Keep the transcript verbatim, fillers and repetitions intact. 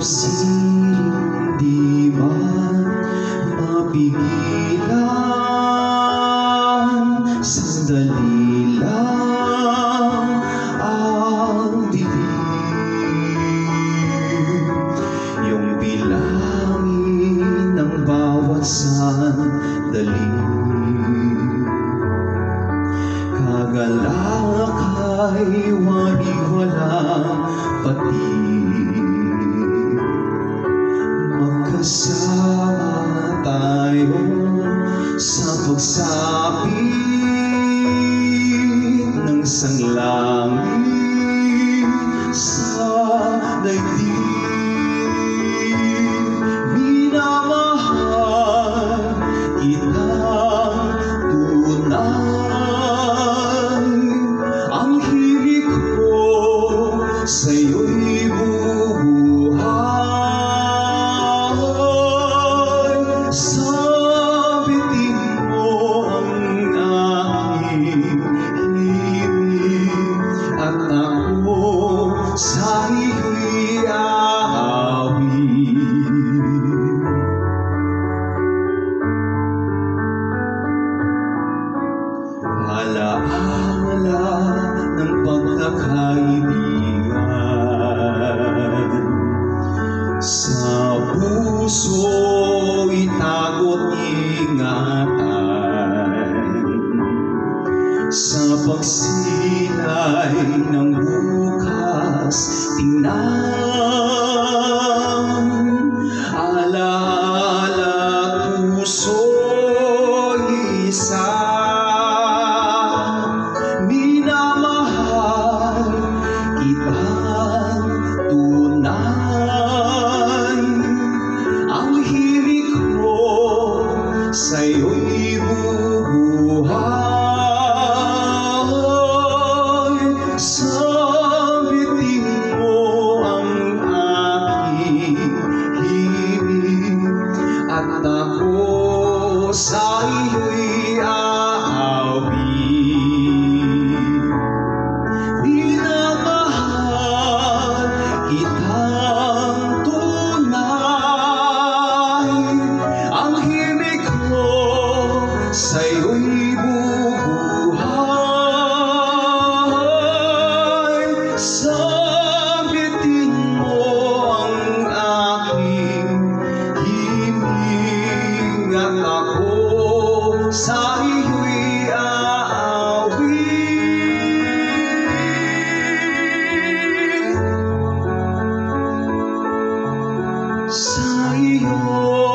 siring di man mapigilan, sandali lang ang dilim. Yung bilangin ng bawat sandali, kagalakay wari-walang patid. Magkasama tayo sa pagsapit ng sanglangit sa daigdig. Minamahal kitang tunay, ang hilig ko sa'yo'y bubuhay. Sabitin mo ang aking himig, at ako sa iyo'y aawit. Alaala ng pagkakaibigan, sa puso itago't ingatan. Sa pagsilay ng bukas tingnan, alaala puso'y isa. Minamahal kitang tunay, ang hilig ko sa'yo'y bubuhay. Sabitin mo ang aking himig, at ako sa iyo'y aawit. Minamahal kitang tunay, ang himig ko sa'yo'y bubuhay. Sabitin mo ang aking himig, at ako sa iyo'y aawit. Sa iyo